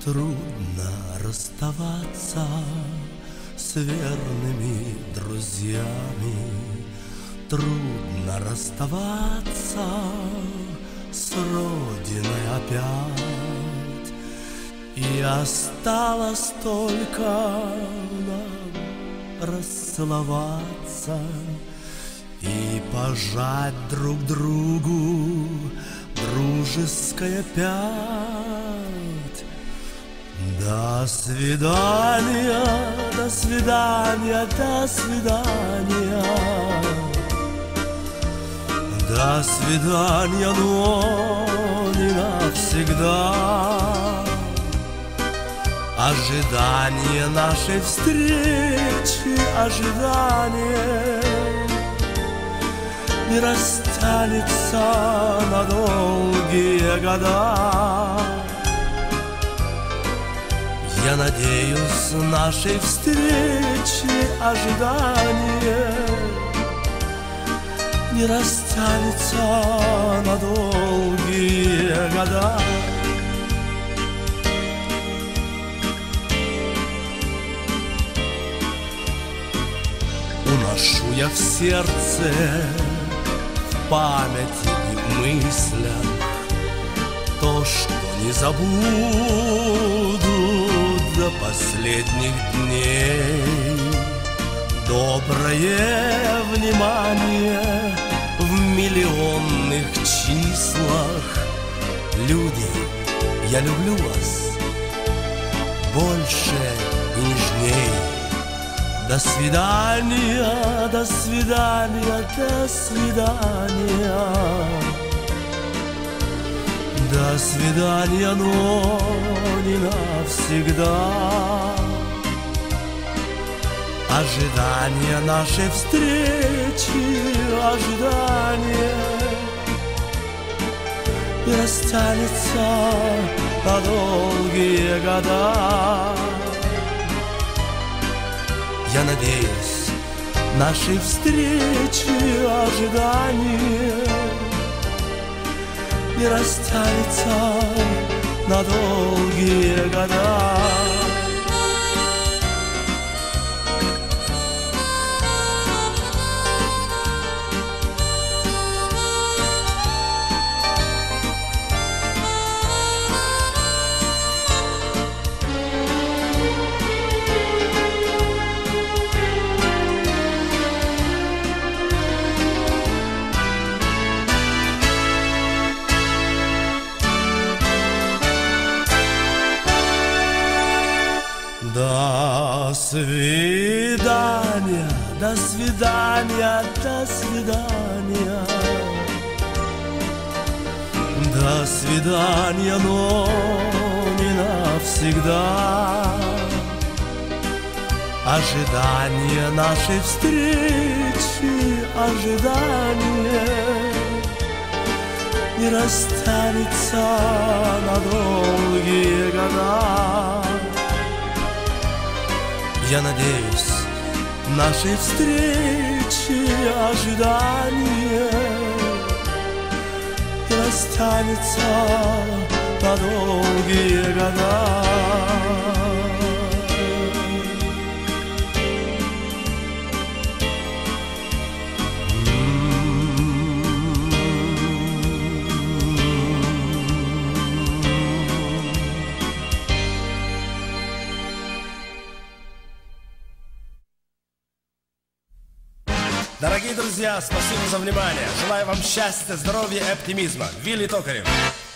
Трудно расставаться с верными друзьями, трудно расставаться с родиной опять. И осталось только нам расцеловаться и пожать друг другу дружеская пять. До свидания, до свидания, до свидания. До свидания, но не навсегда. Ожидание нашей встречи, ожидание не растянется на долгие года. Я надеюсь, нашей встречи ожидание не растянется на долгие года. Уношу я в сердце, в памяти и в мыслях то, что не забуду до последних дней. Доброе внимание в миллионных числах. Люди, я люблю вас больше и нежней. До свидания, до свидания, до свидания. До свидания, но не навсегда. Ожидание нашей встречи, ожидание не растянется на долгие года. Я надеюсь, нашей встречи ожидание не растянется на долгие года. До свидания, до свидания, до свидания. До свидания, но не навсегда. Ожидание нашей встречи, ожидание не растянется на долгие года. Я надеюсь, нашей встречи ожидание не растянется на долгие года. Дорогие друзья, спасибо за внимание. Желаю вам счастья, здоровья и оптимизма. Вилли Токарев.